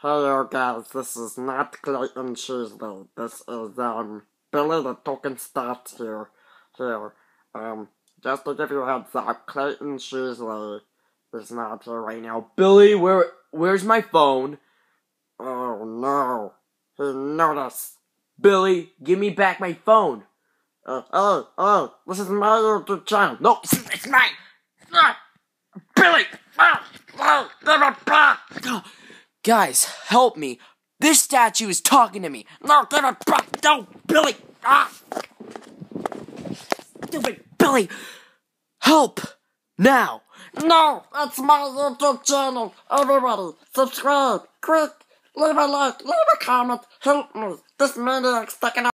Hey there guys, this is not Clayton Cheesley. This is Billy the Token Stats here. Just to give you a heads up, Clayton Cheesley is not here right now. Billy, where's my phone? Oh no, he noticed. Billy, give me back my phone. This is my YouTube channel. No, it's mine. Billy! Give it back! Guys, help me. This statue is talking to me. No, give it back! No, Billy! Stupid Billy! Help! Now! No, it's my YouTube channel. Everybody, subscribe, quick, leave a like, leave a comment, help me. This maniac's taking